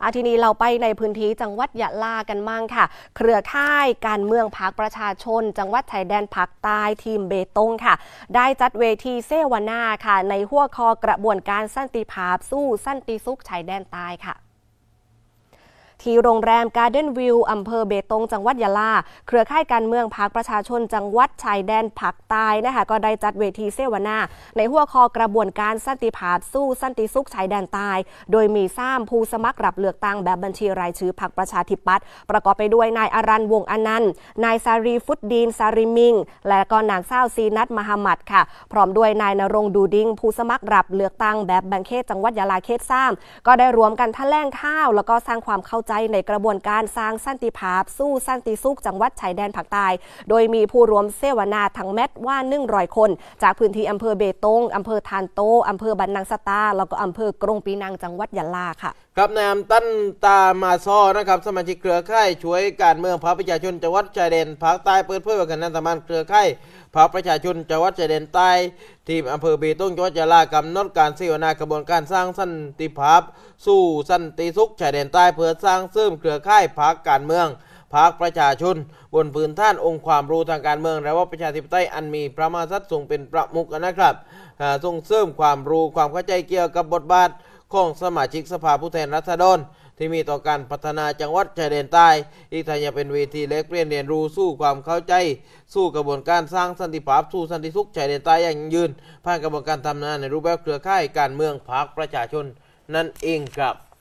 ทีนี้เราไปในพื้นที่จังหวัดยะลากันมั่งค่ะเครือข่ายการเมืองพรรคประชาชนจังหวัดชายแดนภาคใต้ทีมเบตงค่ะได้จัดเวทีเสวนาค่ะในหัวข้อกระบวนการสันติภาพสู้สันติสุขชายแดนใต้ค่ะที่โรงแรมการ์เด้นวิวอำเภอเบตงจังหวัดยะลาเครือข่ายการเมืองพรรคประชาชนจังหวัดชายแดนภาคใต้นะคะก็ได้จัดเวทีเสวนาในหัวข้อกระบวนการสันติภาพสู้สันติสุขชายแดนใต้โดยมี3ผู้สมัครรับเลือกตั้งแบบบัญชีรายชื่อพรรคประชาธิปัตย์ประกอบไปด้วยนายอารันวงอนันต์นายซารีฟุดดีนซาริมิงและก็นางสาวซีนัทมหมัดค่ะพร้อมด้วยนายณรงค์ดูดิ้งผู้สมัครรับเลือกตั้งแบบแบ่งเขตจังหวัดยะลาเขต3ก็ได้รวมกันแถลงข่าวแล้วก็สร้างความเข้าใจในกระบวนการสร้างสันติภาพสู้สันติสุขจังหวัดชายแดนภาคใต้โดยมีผู้รวมเสวนาทั้งแมตว่า100 คนจากพื้นที่อำเภอเบตงอำเภอทานโตอำเภอบันนังสตาแล้วก็อำเภอกรงปีนังจังหวัดยะลาค่ะครับนายตั้นตามาซอนะครับสมาชิกเครือข่ายช่วยการเมืองพรรคประชาชนจังหวัดชายแดนภาคใต้เปิดเผยว่าคณะทำงานเครือข่ายพรรคประชาชนจังหวัดชายแดนใต้ทีมอำเภอเบตงจังหวัดยะลากำหนดการเสวนากระบวนการสร้างสันติภาพสู้สันติสุขชายแดนใต้เพื่อสร้างเสริมเครือข่ายพรรคการเมืองพรรคประชาชนบนพื้นฐานองค์ความรู้ทางการเมืองและว่าประชาธิปไตยอันมีพระมหากษัตริย์ทรงเป็นประมุขนะครับส่งเสริมความรู้ความเข้าใจเกี่ยวกับบทบาทของสมาชิกสภาผู้แทนราษฎรที่มีต่อการพัฒนาจังหวัดชายแดนใต้อีกทั้งยังเป็นเวทีแลกเปลี่ยนเรียนรู้สู้ความเข้าใจสู้กระบวนการสร้างสันติภาพสู้สันติสุขชายแดนใต้อย่างยั่งยืนผ่านกระบวนการทำงานในรูปแบบเครือข่ายการเมืองพรรคประชาชนนั่นเองครับ